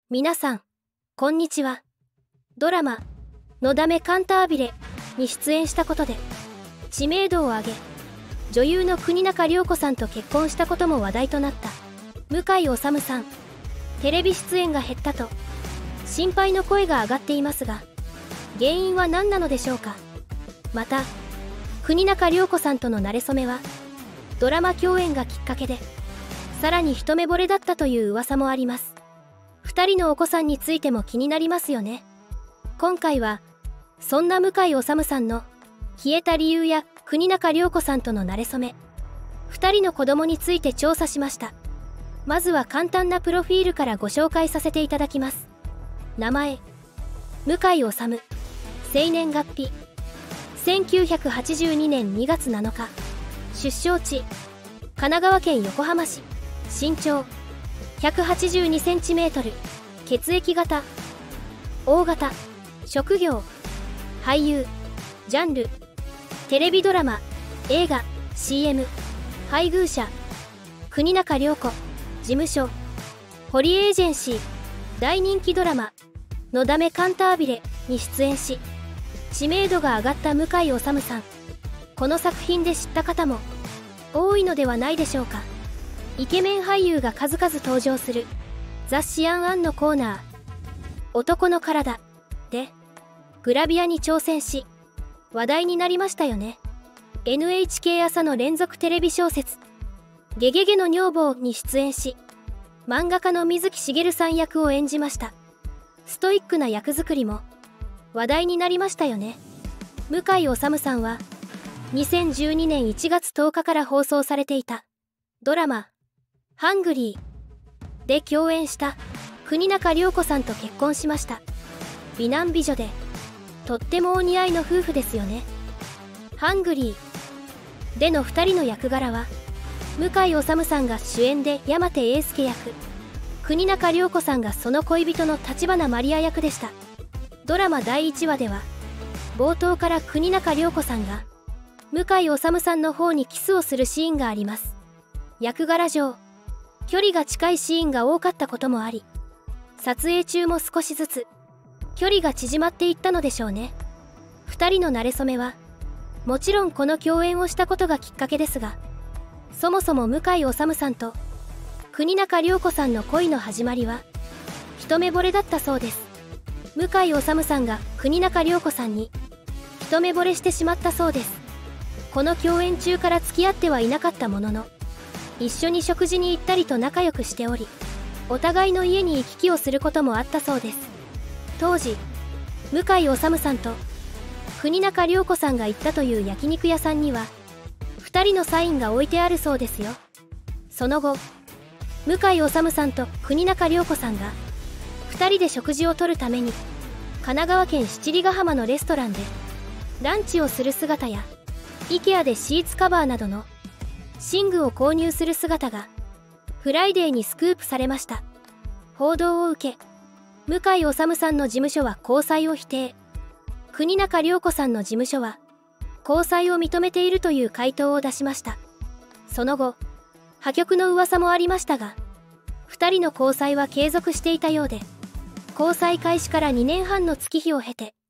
皆さん、こんにちは。ドラマ「のだめカンタービレ」に出演したことで知名度を上げ、女優の国中涼子さんと結婚したことも話題となった向井理さん。テレビ出演が減ったと心配の声が上がっていますが、原因は何なのでしょうか。また国中涼子さんとの馴れ初めはドラマ共演がきっかけで、さらに一目惚れだったという噂もあります。2人のお子さんについても気になりますよね。今回はそんな向井理さんの消えた理由や国中涼子さんとの馴れ初め、2人の子供について調査しました。まずは簡単なプロフィールからご紹介させていただきます。名前向井理、生年月日1982年2月7日、出生地神奈川県横浜市、身長182センチメートル、血液型 O 型、職業俳優、ジャンルテレビドラマ、映画、CM、配偶者国中涼子、事務所ホリエージェンシー、大人気ドラマ「のだめカンタービレ」に出演し、知名度が上がった向井理さん。この作品で知った方も多いのではないでしょうか。イケメン俳優が数々登場する雑誌「アンアン」のコーナー「男の体」でグラビアに挑戦し話題になりましたよね。 NHK 朝の連続テレビ小説「ゲゲゲの女房」に出演し、漫画家の水木しげるさん役を演じました。ストイックな役作りも話題になりましたよね。向井理さんは2012年1月10日から放送されていたドラマハングリーで共演した国中涼子さんと結婚しました。美男美女でとってもお似合いの夫婦ですよね。ハングリーでの2人の役柄は、向井理さんが主演で山手英介役、国中涼子さんがその恋人の橘マリア役でした。ドラマ第1話では冒頭から国中涼子さんが向井理さんの方にキスをするシーンがあります。役柄上距離が近いシーンが多かったこともあり、撮影中も少しずつ距離が縮まっていったのでしょうね。2人の馴れ初めはもちろんこの共演をしたことがきっかけですが、そもそも向井理さんと国中涼子さんの恋の始まりは一目惚れだったそうです。向井理さんが国中涼子さんに一目惚れしてしまったそうです。この共演中から付き合ってはいなかったものの、一緒に食事に行ったりと仲良くしており、お互いの家に行き来をすることもあったそうです。当時向井理さんと国中涼子さんが行ったという焼肉屋さんには2人のサインが置いてあるそうですよ。その後向井理さんと国中涼子さんが2人で食事をとるために神奈川県七里ヶ浜のレストランでランチをする姿や、 IKEA でシーツカバーなどの寝具を購入する姿がフライデーにスクープされました。報道を受け向井理さんの事務所は交際を否定、国中涼子さんの事務所は交際を認めているという回答を出しました。その後破局の噂もありましたが、2人の交際は継続していたようで、交際開始から2年半の月日を経て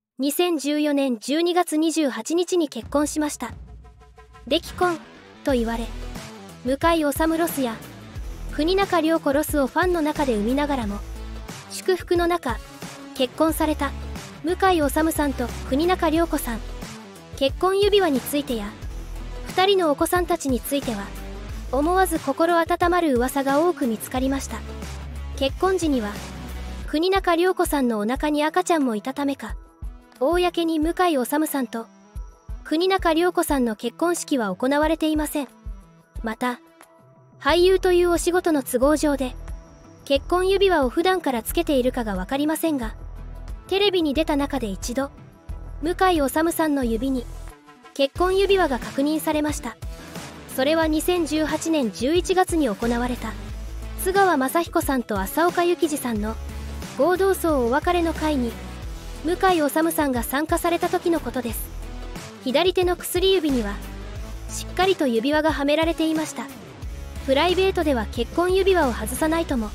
2014年12月28日に結婚しました。で既婚と言われ、向井理ロスや国中涼子ロスをファンの中で生みながらも、祝福の中結婚された向井理さんと国中涼子さん。結婚指輪についてや2人のお子さんたちについては思わず心温まる噂が多く見つかりました。結婚時には国中涼子さんのお腹に赤ちゃんもいたためか、公に向井理さんと国中涼子さんの結婚式は行われていません。また俳優というお仕事の都合上で結婚指輪を普段からつけているかが分かりませんが、テレビに出た中で一度向井理さんの指に結婚指輪が確認されました。それは2018年11月に行われた津川雅彦さんと浅岡幸二さんの合同葬お別れの会に向井理さんが参加された時のことです。左手の薬指にはしっかりと指輪がはめられていました。プライベートでは結婚指輪を外さないとも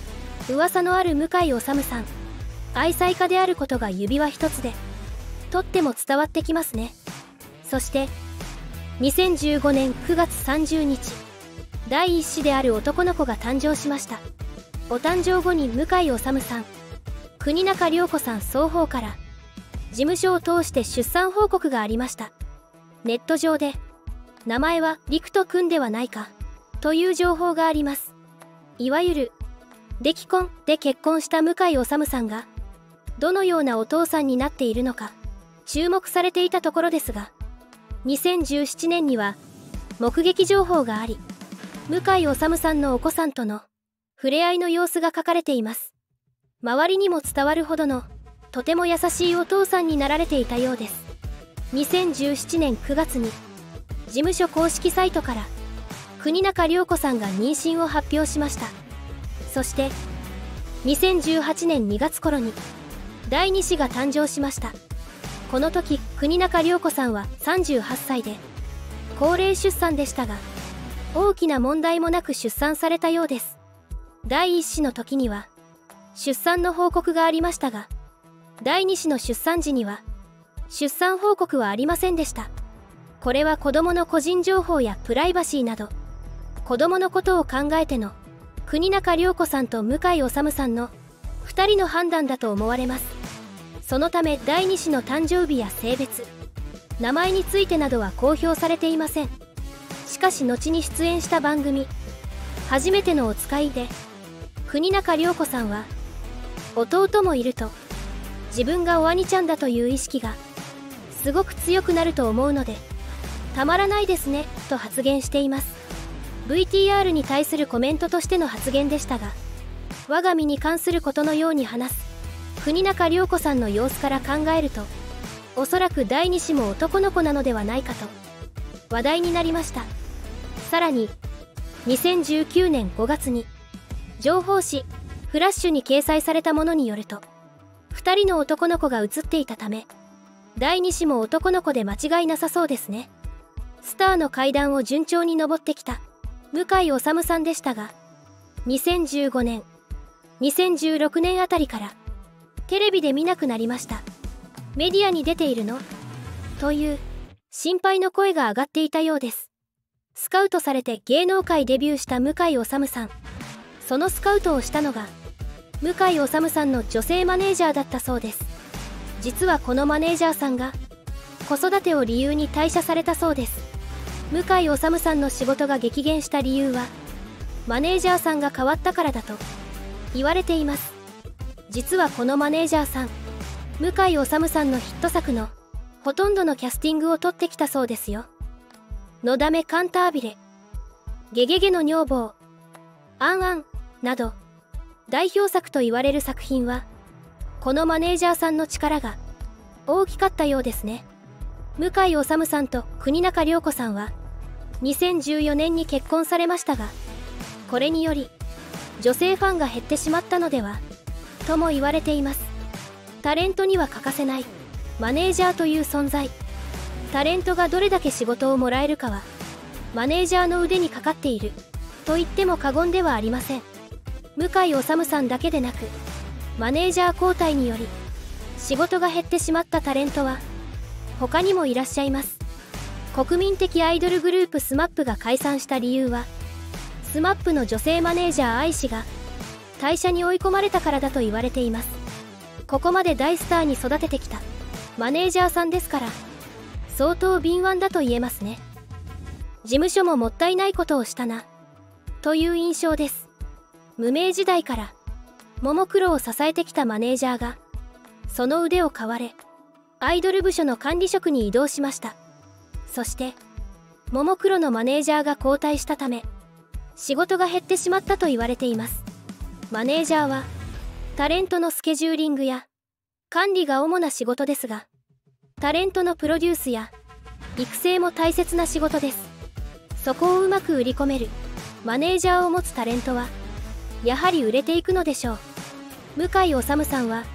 噂のある向井理さん、愛妻家であることが指輪一つでとっても伝わってきますね。そして2015年9月30日、第一子である男の子が誕生しました。お誕生後に向井理さん、国中涼子さん双方から事務所を通して出産報告がありました。ネット上で名前は陸斗くんではないかという情報があります。いわゆる出来婚で結婚した向井理さんがどのようなお父さんになっているのか注目されていたところですが、2017年には目撃情報があり、向井理さんのお子さんとの触れ合いの様子が書かれています。周りにも伝わるほどのとても優しいお父さんになられていたようです。2017年9月に事務所公式サイトから国中涼子さんが妊娠を発表しました。そして2018年2月頃に第2子が誕生しました。この時国中涼子さんは38歳で高齢出産でしたが、大きな問題もなく出産されたようです。第1子の時には出産の報告がありましたが、第2子の出産時には出産報告はありませんでした。これは子供の個人情報やプライバシーなど子供のことを考えての国中涼子さんと向井理さんの2人の判断だと思われます。そのため第2子の誕生日や性別、名前についてなどは公表されていません。しかし後に出演した番組「初めてのおつかい」で国中涼子さんは弟もいると自分がお兄ちゃんだという意識がすごく強くなると思うのでたまらないですねと発言しています。 VTR に対するコメントとしての発言でしたが、我が身に関することのように話す国中涼子さんの様子から考えると、おそらく第2子も男の子なのではないかと話題になりました。さらに2019年5月に情報誌「フラッシュ」に掲載されたものによると、2人の男の子が写っていたため第2子も男の子で間違いなさそうですね。スターの階段を順調に登ってきた向井理さんでしたが、2015年2016年あたりからテレビで見なくなりました。メディアに出ているのという心配の声が上がっていたようです。スカウトされて芸能界デビューした向井理さん、そのスカウトをしたのが向井理さんの女性マネージャーだったそうです。実はこのマネージャーさんが子育てを理由に退社されたそうです。向井理さんの仕事が激減した理由はマネージャーさんが変わったからだと言われています。実はこのマネージャーさん、向井理さんのヒット作のほとんどのキャスティングを取ってきたそうですよ。のだめカンタービレ、ゲゲゲの女房、アンアンなど代表作と言われる作品はこのマネージャーさんの力が大きかったようですね。向井理さんと国中涼子さんは2014年に結婚されましたが、これにより女性ファンが減ってしまったのではとも言われています。タレントには欠かせないマネージャーという存在。タレントがどれだけ仕事をもらえるかはマネージャーの腕にかかっていると言っても過言ではありません。向井理さんだけでなくマネージャー交代により仕事が減ってしまったタレントは他にもいらっしゃいます。国民的アイドルグループ SMAP が解散した理由は SMAP の女性マネージャー愛氏が退社に追い込まれたからだと言われています。ここまで大スターに育ててきたマネージャーさんですから相当敏腕だと言えますね。事務所ももったいないことをしたなという印象です。無名時代からももクロを支えてきたマネージャーがその腕を買われアイドル部署の管理職に異動しました。そしてももクロのマネージャーが交代したため仕事が減ってしまったと言われています。マネージャーはタレントのスケジューリングや管理が主な仕事ですが、タレントのプロデュースや育成も大切な仕事です。そこをうまく売り込めるマネージャーを持つタレントはやはり売れていくのでしょう。向井理さんは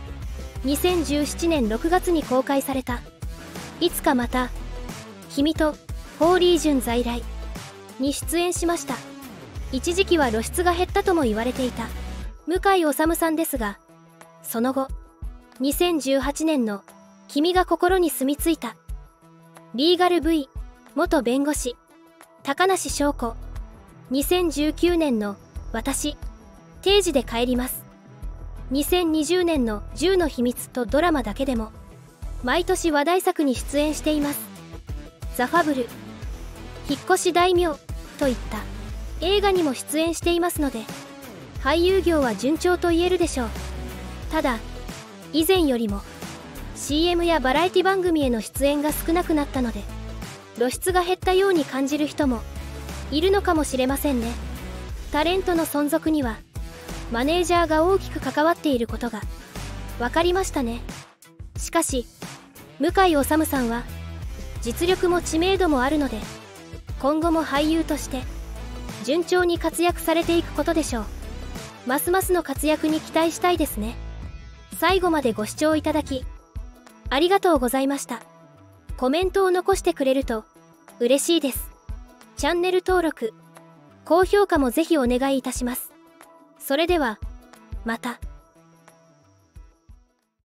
2017年6月に公開されたいつかまた君とホーリージュン在来に出演しました。一時期は露出が減ったとも言われていた向井理さんですが、その後、2018年の君が心に住み着いた、リーガル V 元弁護士、高梨翔子、2019年の私、定時で帰ります。2020年の10の秘密とドラマだけでも、毎年話題作に出演しています。ザ・ファブル、引っ越し大名といった映画にも出演していますので、俳優業は順調と言えるでしょう。ただ、以前よりも CM やバラエティ番組への出演が少なくなったので、露出が減ったように感じる人もいるのかもしれませんね。タレントの存続にはマネージャーが大きく関わっていることが分かりましたね。しかし向井理さんは実力も知名度もあるので、今後も俳優として順調に活躍されていくことでしょう。ますますの活躍に期待したいですね。最後までご視聴いただきありがとうございました。コメントを残してくれると嬉しいです。チャンネル登録、高評価もぜひお願いいたします。それではまた。